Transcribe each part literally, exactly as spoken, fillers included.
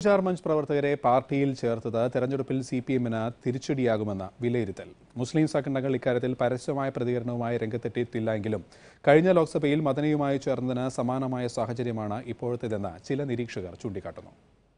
Vichar Munch പ്രവർത്തകരെ പാർട്ടിയിൽ ചേർത്തത് തെരഞ്ഞെടുപ്പിൽ സി പി എമ്മിന് തിരിച്ചടിയാകുമെന്ന വിലയിരുത്തൽ. മുസ്ലിം സംഘടനകൾ ഇക്കാര്യത്തിൽ പരസ്യമായ പ്രതികരണവുമായി രംഗത്തെത്തിയിട്ടില്ലെങ്കിലും കഴിഞ്ഞ ലോക്സഭയിൽ മദനിയുമായി ചേർന്നതിന് സമാനമായ സാഹചര്യമാണ് ഇപ്പോഴത്തേതെന്ന് ചില നിരീക്ഷകർ ചൂണ്ടിക്കാട്ടുന്നു.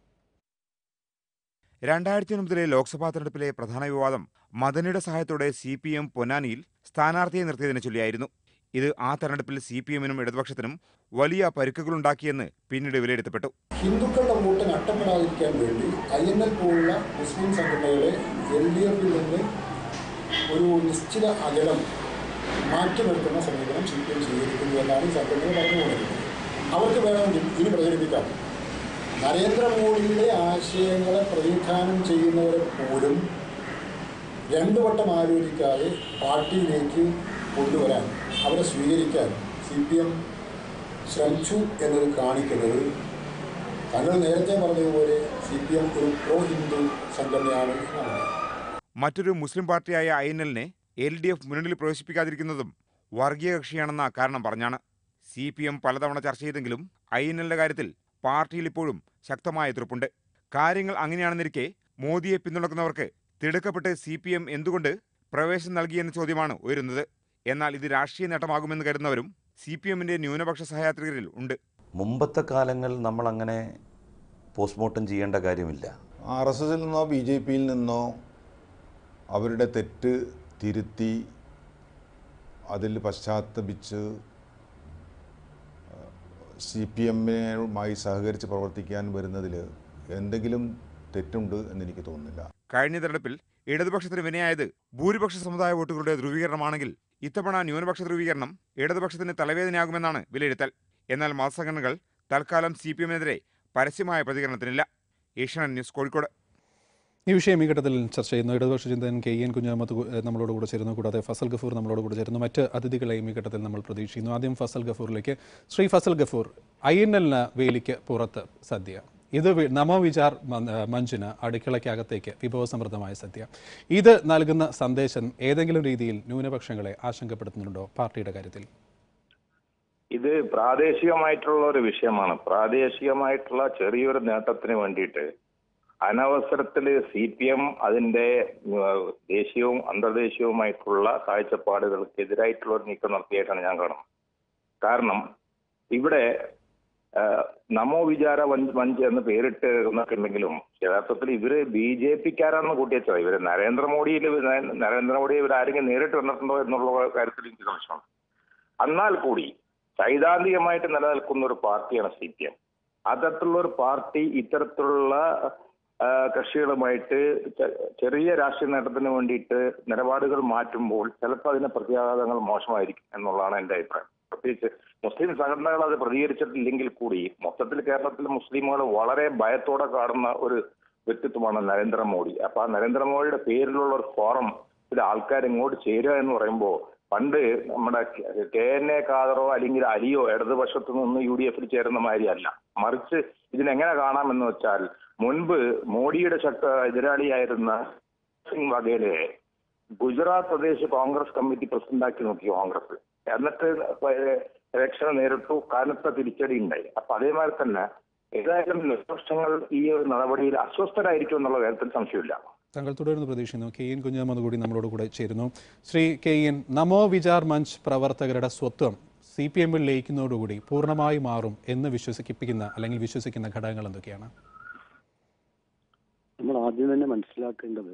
രണ്ടായിരത്തി ഒൻപതിലെ ലോക്സഭാ തെരഞ്ഞെടുപ്പിലെ പ്രധാന വിവാദം മദനിയുടെ സഹായത്തോടെ സി പി എം പൊന്നാനിയിൽ സ്ഥാനാർത്ഥിയെ നിർത്തിയതിനെ ചൊല്ലിയായിരുന്നു. ഇത് ആ തെരഞ്ഞെടുപ്പിൽ സി പി എമ്മിനും ഇടതുപക്ഷത്തിനും വലിയ പരിക്കുകളുണ്ടാക്കിയെന്ന് പിന്നീട് വിലയിരുത്തപ്പെട്ടു. ഹിന്ദുക്കളുടെ വോട്ട് നഷ്ടപ്പെടാതിരിക്കാൻ വേണ്ടി ഐ എൻ എൽ പോലുള്ള മുസ്ലിം സംഘടനകളെ എൽ ഡി എഫിൽ നിന്ന് ഒരു നിശ്ചിത അകലം മാറ്റി നിർത്തുന്ന സമീപനം സി പി എം സ്വീകരിക്കുന്നു എന്നാണ് ഈ സംഘടനകൾ പറഞ്ഞു പോകുന്നത്. അവർക്ക് വേണമെങ്കിൽ ഇനി പ്രചരിപ്പിക്കാം. നരേന്ദ്രമോദിയുടെ ആശയങ്ങളെ പ്രതിനിധാനം ചെയ്യുന്നവരെ പോലും രണ്ടു വട്ടം ആലോചിക്കാതെ പാർട്ടിയിലേക്ക് കൊണ്ടുവരാൻ, അവരെ സ്വീകരിക്കാൻ സി പി എം ശ്രമിച്ചു എന്നത് കാണിക്കുന്നത് തങ്ങൾ നേരത്തെ പറഞ്ഞതുപോലെ സി പി എം ഒരു പ്രോ ഹിന്ദു സംഘടനയാണ് എന്നാണ്. മറ്റൊരു മുസ്ലിം പാർട്ടിയായ ഐ എൻ എല്ലിനെ എൽ ഡി എഫ് മുന്നണിയിൽ പ്രവേശിപ്പിക്കാതിരിക്കുന്നതും വർഗീയ കക്ഷിയാണെന്ന കാരണം പറഞ്ഞാണ്. സി പി എം പലതവണ ചർച്ച ചെയ്തെങ്കിലും ഐ എൻ എല്ലിന്റെ കാര്യത്തിൽ പാർട്ടിയിൽ ഇപ്പോഴും ശക്തമായ എതിർപ്പുണ്ട്. കാര്യങ്ങൾ അങ്ങനെയാണെന്നിരിക്കെ മോദിയെ പിന്തുണക്കുന്നവർക്ക് തിടുക്കപ്പെട്ട് സി പി എം എന്തുകൊണ്ട് പ്രവേശനം നൽകിയെന്ന ചോദ്യമാണ് ഉയരുന്നത്. എന്നാൽ ഇത് രാഷ്ട്രീയ നേട്ടമാകുമെന്ന് കരുതുന്നവരും സി പി എമ്മിന്റെ ന്യൂനപക്ഷ സഹയാത്രികരിൽ ഉണ്ട്. മുമ്പത്തെ കാലങ്ങൾ നമ്മൾ അങ്ങനെ പോസ്റ്റ്മോർട്ടം ചെയ്യേണ്ട കാര്യമില്ല. ആർ എസ് എസിൽ നിന്നോ ബി ജെ പിയിൽ നിന്നോ അവരുടെ തെറ്റ് തിരുത്തി അതിൽ പശ്ചാത്തപിച്ച് സി പി എമ്മിനുമായി സഹകരിച്ച് പ്രവർത്തിക്കാൻ വരുന്നതിൽ എന്തെങ്കിലും തെറ്റുണ്ട് എന്നെനിക്ക് തോന്നുന്നില്ല. കഴിഞ്ഞ തെരഞ്ഞെടുപ്പിൽ ഇടതുപക്ഷത്തിന് വിനയായത് ഭൂരിപക്ഷ സമുദായ വോട്ടുകളുടെ ധ്രുവീകരണമാണെങ്കിൽ ഇത്തവണ ന്യൂനപക്ഷ ധ്രുവീകരണം ഇടതുപക്ഷത്തിന് തലവേദനയാകുമെന്നാണ് വിലയിരുത്തൽ. എന്നാൽ മതസംഘടനകൾ തൽക്കാലം സി പി എമ്മിനെതിരെ പരസ്യമായ പ്രതികരണത്തിനില്ല. ഏഷ്യാനെറ്റ് ന്യൂസ്, കോഴിക്കോട്. ഈ വിഷയം ഈ ഘട്ടത്തിൽ ചർച്ച ചെയ്യുന്നു ഇടതുപക്ഷ ചിന്തകൻ കെ എൻ കുഞ്ഞഹമ്മദ് നമ്മളോട് കൂടെ ചേരുന്നു. കൂടാതെ ഫസൽ ഗഫൂർ നമ്മളോട് കൂടെ ചേരുന്നു. മറ്റ് അതിഥികളെയും ഈ ഘട്ടത്തിൽ നമ്മൾ പ്രതീക്ഷിക്കുന്നു. ആദ്യം ഫസൽ ഗഫൂറിലേക്ക്. ശ്രീ ഫസൽ ഗഫൂർ, ഐ എൻ എല്ലിന് വേലിക്ക് പുറത്ത് സദ്യ, ഇത് നമോവിചാർ മഞ്ചിന് അടുക്കളയ്ക്കകത്തേക്ക് വിഭവസമൃദ്ധമായ സദ്യ. ഇത് നൽകുന്ന സന്ദേശം ഏതെങ്കിലും രീതിയിൽ ന്യൂനപക്ഷങ്ങളെ ആശങ്കപ്പെടുത്തുന്നുണ്ടോ പാർട്ടിയുടെ കാര്യത്തിൽ? ഇത് പ്രാദേശികമായിട്ടുള്ള ഒരു വിഷയമാണ്. പ്രാദേശികമായിട്ടുള്ള ചെറിയൊരു നേട്ടത്തിന് വേണ്ടിയിട്ട് അനവസരത്തിൽ സി പി എം അതിന്റെ ദേശീയവും അന്തർദേശീയവുമായിട്ടുള്ള കാഴ്ചപ്പാടുകൾക്കെതിരായിട്ടുള്ള ഒരു നീക്കം നടത്തിയായിട്ടാണ് ഞാൻ കാണുന്നത്. കാരണം ഇവിടെ നമോ വിചാര മഞ്ച് എന്ന് പേരിട്ട് ഉണ്ടെങ്കിലും യഥാർത്ഥത്തിൽ ഇവര് ബി ജെ പിക്കാരാണെന്ന് കൂട്ടിയച്ചത്. ഇവര് നരേന്ദ്രമോദിയിൽ നരേന്ദ്രമോദിയെ ഇവരാരെങ്കിലും നേരിട്ട് വന്നിട്ടുണ്ടോ എന്നുള്ള കാര്യത്തിൽ എനിക്ക് സംശയമാണ്. എന്നാൽ കൂടി സൈദ്ധാന്തികമായിട്ട് നിലനിൽക്കുന്ന ഒരു പാർട്ടിയാണ് സി പി എം. അത്തരത്തിലുള്ള ഒരു പാർട്ടി ഇത്തരത്തിലുള്ള കക്ഷികളുമായിട്ട് ചെറിയ രാഷ്ട്രീയ നേട്ടത്തിന് വേണ്ടിയിട്ട് നിലപാടുകൾ മാറ്റുമ്പോൾ ചിലപ്പോൾ അതിന്റെ പ്രത്യാഘാതങ്ങൾ മോശമായിരിക്കും എന്നുള്ളതാണ് എൻ്റെ അഭിപ്രായം. പ്രത്യേകിച്ച് മുസ്ലിം സംഘടനകൾ അത് പ്രതികരിച്ചിട്ടില്ലെങ്കിൽ കൂടി മൊത്തത്തിൽ കേരളത്തിലെ മുസ്ലിമുകൾ വളരെ ഭയത്തോടെ കാണുന്ന ഒരു വ്യക്തിത്വമാണ് നരേന്ദ്രമോദി. അപ്പൊ ആ നരേന്ദ്രമോദിയുടെ പേരിലുള്ള ഒരു ഫോറം ഇത് ആൾക്കാർ ഇങ്ങോട്ട് ചേരുക എന്ന് പറയുമ്പോൾ പണ്ട് നമ്മുടെ കെ എൻ എ ഖാദറോ അല്ലെങ്കിൽ അലിയോ ഇടതുപക്ഷത്തു നിന്ന് യു ഡി എഫിൽ ചേരുന്ന മാതിരിയല്ല. മറിച്ച് ഇതിനെങ്ങനെ കാണാമെന്ന് വെച്ചാൽ മുൻപ് മോഡിയുടെ ശക്ത എതിരാളിയായിരുന്ന സിംഗ് വഗേലെ ഗുജറാത്ത് പ്രദേശ് കോൺഗ്രസ് കമ്മിറ്റി പ്രസിഡന്റാക്കി നോക്കി കോൺഗ്രസ്. എന്നിട്ട് ഇലക്ഷൻ നേരിട്ടു, കനത്ത തിരിച്ചടി ഉണ്ടായി. അപ്പൊ അതേമാതിരി തന്നെ ഏതായാലും ന്യൂനപക്ഷങ്ങൾ ഈ ഒരു നടപടിയിൽ അസ്വസ്ഥരായിരിക്കും എന്നുള്ള കാര്യത്തിൽ സംശയമില്ല. താങ്കൾ തുടർന്ന് പ്രതീക്ഷിക്കുന്നു. കെ എൻ കുഞ്ഞഹമ്മദ് കൂടി നമ്മളോട് കൂടെ ചേരുന്നു. ശ്രീ കെ എൻ, നമോ വിചാർ മഞ്ച് പ്രവർത്തകരുടെ സ്വത്വം സി പി എമ്മിൽ ലയിക്കുന്നതോടുകൂടി പൂർണ്ണമായി മാറും എന്ന് വിശ്വസിപ്പിക്കുന്ന അല്ലെങ്കിൽ വിശ്വസിക്കുന്ന ഘടകങ്ങൾ എന്തൊക്കെയാണ്? നമ്മൾ ആദ്യം തന്നെ മനസ്സിലാക്കേണ്ടത്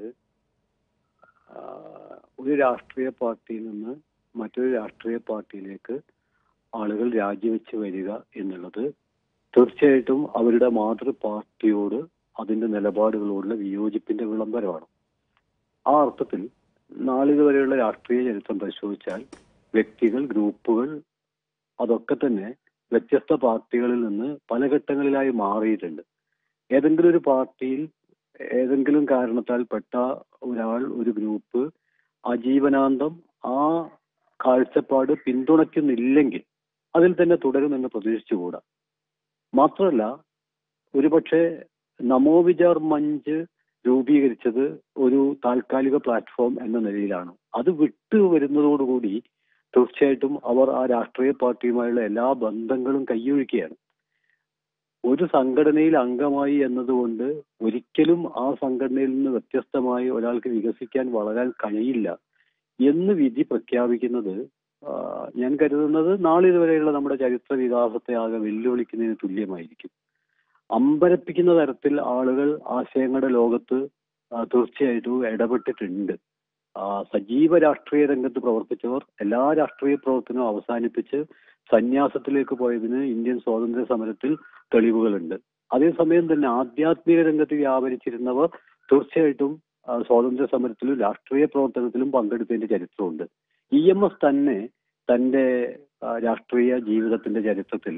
ഒരു രാഷ്ട്രീയ പാർട്ടിയിൽ നിന്ന് മറ്റൊരു രാഷ്ട്രീയ പാർട്ടിയിലേക്ക് ആളുകൾ രാജിവെച്ച് വരിക എന്നുള്ളത് തീർച്ചയായിട്ടും അവരുടെ മാതൃ പാർട്ടിയോട് അതിന്റെ നിലപാടുകളോടുള്ള വിയോജിപ്പിന്റെ വിളംബരമാണ്. ആ അർത്ഥത്തിൽ നാളിതുവരെയുള്ള രാഷ്ട്രീയ ചരിത്രം പരിശോധിച്ചാൽ വ്യക്തികൾ, ഗ്രൂപ്പുകൾ അതൊക്കെ തന്നെ വ്യത്യസ്ത പാർട്ടികളിൽ നിന്ന് പല ഘട്ടങ്ങളിലായി മാറിയിട്ടുണ്ട്. ഏതെങ്കിലും ഒരു പാർട്ടിയിൽ ഏതെങ്കിലും കാരണത്താൽ പെട്ട ഒരാൾ, ഒരു ഗ്രൂപ്പ് ആജീവനാന്തം ആ കാഴ്ചപ്പാട് പിന്തുണയ്ക്കുന്നില്ലെങ്കിൽ അതിൽ തന്നെ തുടരുമെന്ന് പ്രതീക്ഷിച്ചുകൂടാ. മാത്രമല്ല, ഒരുപക്ഷെ നമോ വിചാർ മഞ്ച് രൂപീകരിച്ചത് ഒരു താൽക്കാലിക പ്ലാറ്റ്ഫോം എന്ന നിലയിലാണ്. അത് വിട്ടു വരുന്നതോടുകൂടി തീർച്ചയായിട്ടും അവർ ആ രാഷ്ട്രീയ പാർട്ടിയുമായുള്ള എല്ലാ ബന്ധങ്ങളും കൈയൊഴിക്കുകയാണ്. ഒരു സംഘടനയിൽ അംഗമായി എന്നതുകൊണ്ട് ഒരിക്കലും ആ സംഘടനയിൽ നിന്ന് വ്യത്യസ്തമായി ഒരാൾക്ക് വികസിക്കാൻ വളരാൻ കഴിയില്ല എന്ന് വിധി പ്രഖ്യാപിക്കുന്നത് ഞാൻ കരുതുന്നത് നാളിതുവരെയുള്ള നമ്മുടെ ചരിത്ര വികാസത്തെ ആകെ വെല്ലുവിളിക്കുന്നതിന് തുല്യമായിരിക്കും. അമ്പരപ്പിക്കുന്ന തരത്തിൽ ആളുകൾ ആശയങ്ങളുടെ ലോകത്ത് തീർച്ചയായിട്ടും ഇടപെട്ടിട്ടുണ്ട്. സജീവ രാഷ്ട്രീയ രംഗത്ത് പ്രവർത്തിച്ചവർ എല്ലാ രാഷ്ട്രീയ പ്രവർത്തനവും അവസാനിപ്പിച്ച് സന്യാസത്തിലേക്ക് പോയതിന് ഇന്ത്യൻ സ്വാതന്ത്ര്യ സമരത്തിൽ തെളിവുകളുണ്ട്. അതേസമയം തന്നെ ആധ്യാത്മിക രംഗത്ത് വ്യാപരിച്ചിരുന്നവർ തീർച്ചയായിട്ടും സ്വാതന്ത്ര്യ സമരത്തിലും രാഷ്ട്രീയ പ്രവർത്തനത്തിലും പങ്കെടുത്തതിന്റെ ചരിത്രമുണ്ട്. ഇ എം എസ് തന്നെ തന്റെ രാഷ്ട്രീയ ജീവിതത്തിന്റെ ചരിത്രത്തിൽ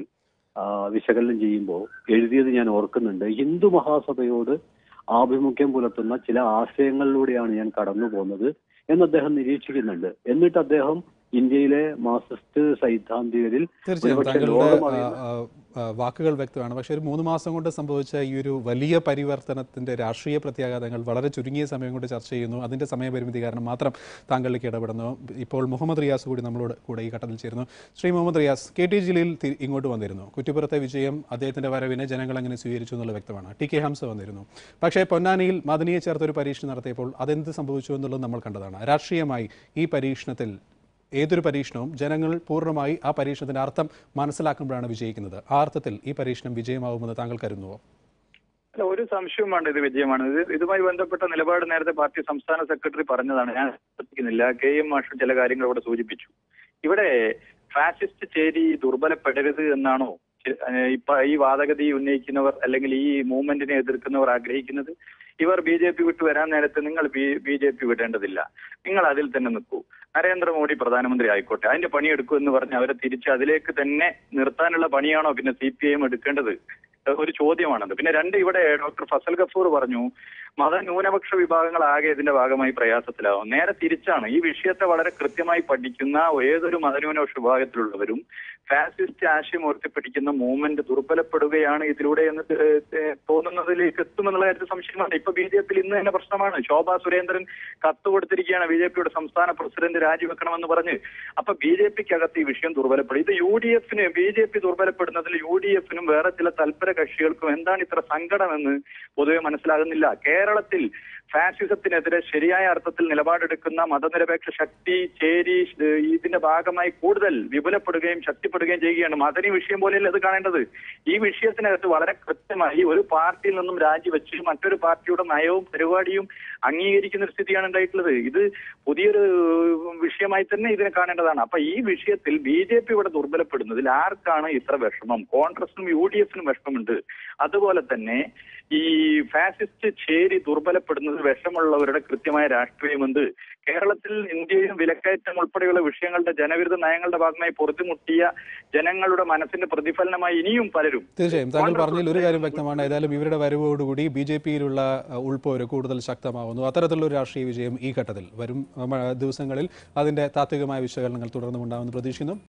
വിശകലനം ചെയ്യുമ്പോൾ എഴുതിയത് ഞാൻ ഓർക്കുന്നുണ്ട്. ഹിന്ദു മഹാസഭയോട് ആഭിമുഖ്യം പുലർത്തുന്ന ചില ആശയങ്ങളിലൂടെയാണ് ഞാൻ കടന്നു പോകുന്നത് എന്ന് അദ്ദേഹം നിരീക്ഷിക്കുന്നുണ്ട്. എന്നിട്ട് അദ്ദേഹം ഇന്ത്യയിലെ മാർക്സിസ്റ്റ് സൈദ്ധാന്തികരിൽ തീർച്ചയായും താങ്കളുടെ വാക്കുകൾ വ്യക്തമാണ്. പക്ഷേ ഒരു മൂന്ന് മാസം കൊണ്ട് സംഭവിച്ച ഈ ഒരു വലിയ പരിവർത്തനത്തിന്റെ രാഷ്ട്രീയ പ്രത്യാഘാതങ്ങൾ വളരെ ചുരുങ്ങിയ സമയം കൊണ്ട് ചർച്ച ചെയ്യുന്നു. അതിന്റെ സമയപരിമിതി കാരണം മാത്രം താങ്കളിലേക്ക് ഇടപെടുന്നു. ഇപ്പോൾ മുഹമ്മദ് റിയാസ് കൂടി നമ്മളോട് കൂടെ ഈ ഘട്ടത്തിൽ ചേരുന്നു. ശ്രീ മുഹമ്മദ് റിയാസ്, കെ ടി ജലീൽ ഇങ്ങോട്ട് വന്നിരുന്നു. കുറ്റിപ്പുറത്തെ വിജയം അദ്ദേഹത്തിന്റെ വരവിനെ ജനങ്ങൾ അങ്ങനെ സ്വീകരിച്ചു എന്നുള്ളത് വ്യക്തമാണ്. ടി കെ ഹംസ വന്നിരുന്നു. പക്ഷേ പൊന്നാനിയിൽ മദനിയെ ചേർത്തൊരു പരീക്ഷണം നടത്തിയപ്പോൾ അതെന്ത് സംഭവിച്ചു എന്നുള്ളത് നമ്മൾ കണ്ടതാണ്. രാഷ്ട്രീയമായി ഈ പരീക്ഷണത്തിൽ ഏതൊരു പരീക്ഷണവും ജനങ്ങൾ പൂർണ്ണമായി ആ പരീക്ഷണത്തിന്റെ അർത്ഥം മനസ്സിലാക്കുമ്പോഴാണ് വിജയിക്കുന്നത്. ആ അർത്ഥത്തിൽ ഈ പരീക്ഷണം വിജയമാവുമെന്ന് താങ്കൾ കരുതുന്നുവോ? അല്ല, ഒരു സംശയവും വേണ്ട, ഇത് വിജയമാണ്. ഇത് ഇതുമായി ബന്ധപ്പെട്ട നിലപാട് നേരത്തെ പാർട്ടി സംസ്ഥാന സെക്രട്ടറി പറഞ്ഞതാണ്. ഞാൻ ശ്രദ്ധിക്കുന്നില്ല. കെ എം മാഷ് ചില കാര്യങ്ങൾ ഇവിടെ സൂചിപ്പിച്ചു. ഇവിടെ ഫാസിസ്റ്റ് ചേരി ദുർബലപ്പെടരുത് എന്നാണോ ഇപ്പൊ ഈ വാദഗതി ഉന്നയിക്കുന്നവർ അല്ലെങ്കിൽ ഈ മൂവ്മെന്റിനെ എതിർക്കുന്നവർ ആഗ്രഹിക്കുന്നത്? ഇവർ ബി ജെ പി വിട്ട് വരാൻ നേരത്ത് നിങ്ങൾ ബി ബി ജെ പി വിടേണ്ടതില്ല, നിങ്ങൾ അതിൽ തന്നെ നിൽക്കൂ, നരേന്ദ്രമോദി പ്രധാനമന്ത്രി ആയിക്കോട്ടെ, അതിന്റെ പണിയെടുക്കൂ എന്ന് പറഞ്ഞ് അവരെ തിരിച്ച് അതിലേക്ക് തന്നെ നിർത്താനുള്ള പണിയാണോ പിന്നെ സി പി ഐ എം എടുക്കേണ്ടത്? ഒരു ചോദ്യമാണത്. പിന്നെ രണ്ട്, ഇവിടെ ഡോക്ടർ ഫസൽ ഗഫൂർ പറഞ്ഞു മതന്യൂനപക്ഷ വിഭാഗങ്ങളാകെ ഇതിന്റെ ഭാഗമായി പ്രയാസത്തിലാവും. നേരെ തിരിച്ചാണ്. ഈ വിഷയത്തെ വളരെ കൃത്യമായി പഠിക്കുന്ന ഏതൊരു മതന്യൂനപക്ഷ വിഭാഗത്തിലുള്ളവരും ഫാസിസ്റ്റ് ആശയം ഉയർത്തിപ്പിടിക്കുന്ന മൂവ്മെന്റ് ദുർബലപ്പെടുകയാണ് ഇതിലൂടെ എന്ന് തോന്നുന്നതിലേക്ക് എത്തുമെന്നുള്ള കാര്യത്തിൽ സംശയമാണ്. ഇപ്പൊ ബി ജെ പിയിൽ ഇന്ന് തന്നെ പ്രശ്നമാണ്. ശോഭാ സുരേന്ദ്രൻ കത്ത് കൊടുത്തിരിക്കുകയാണ് ബി ജെ പിയുടെ സംസ്ഥാന പ്രസിഡന്റ് രാജിവെക്കണമെന്ന് പറഞ്ഞ്. അപ്പൊ ബി ജെ പിക്ക് അകത്ത് ഈ വിഷയം ദുർബലപ്പെടും. ഇത് യു ഡി എഫിന് ബി ജെ പി ദുർബലപ്പെടുന്നതിൽ യു ഡി എഫിനും വേറെ ചില തൽപര കക്ഷികൾക്കും എന്താണ് ഇത്ര സങ്കടമെന്ന് പൊതുവെ മനസ്സിലാകുന്നില്ല. കേരളത്തിൽ ഫാസിസത്തിനെതിരെ ശരിയായ അർത്ഥത്തിൽ നിലപാടെടുക്കുന്ന മതനിരപേക്ഷ ശക്തി ചേരി ഇതിന്റെ ഭാഗമായി കൂടുതൽ വിപുലപ്പെടുകയും ശക്തിപ്പെടുകയും ചെയ്യുകയാണ്. മദനി വിഷയം പോലെയല്ല ഇത് കാണേണ്ടത്. ഈ വിഷയത്തിനകത്ത് വളരെ കൃത്യമായി ഒരു പാർട്ടിയിൽ നിന്നും രാജിവെച്ച് മറ്റൊരു പാർട്ടിയുടെ നയവും പരിപാടിയും അംഗീകരിക്കുന്ന ഒരു സ്ഥിതിയാണ് ഉണ്ടായിട്ടുള്ളത്. ഇത് പുതിയൊരു വിഷയമായി തന്നെ ഇതിനെ കാണേണ്ടതാണ്. അപ്പൊ ഈ വിഷയത്തിൽ ബി ജെ പി ഇവിടെ ദുർബലപ്പെടുന്നതിൽ ആർക്കാണ് ഇത്ര വിഷമം? കോൺഗ്രസിനും യു ഡി എഫിനും വിഷമമുണ്ട്. അതുപോലെ തന്നെ ഈ ഫാസിസ്റ്റ് ചേരി ദുർബലപ്പെടുന്നത് വിഷമുള്ളവരുടെ കൃത്യമായ രാഷ്ട്രീയമുണ്ട്. കേരളത്തിൽ ഇന്ത്യയിലും വിലക്കയറ്റം ഉൾപ്പെടെയുള്ള വിഷയങ്ങളുടെ ജനവിരുദ്ധ നയങ്ങളുടെ ഭാഗമായി പൊറുതിമുട്ടിയ ജനങ്ങളുടെ മനസ്സിന്റെ പ്രതിഫലനമായി ഇനിയും പലരും. തീർച്ചയായും താങ്കൾ പറഞ്ഞതിൽ ഒരു കാര്യം വ്യക്തമാണ്. ഏതായാലും ഇവരുടെ വരവോടുകൂടി ബി ജെ പിയിലുള്ള ഉൾപ്പോര് കൂടുതൽ ശക്തമാവുന്നു. അത്തരത്തിലുള്ള ഒരു രാഷ്ട്രീയ വിജയം ഈ ഘട്ടത്തിൽ വരും ദിവസങ്ങളിൽ അതിന്റെ താത്വികമായ വിശകലനങ്ങൾ തുടർന്നുണ്ടാകുമെന്ന് പ്രതീക്ഷിക്കുന്നു.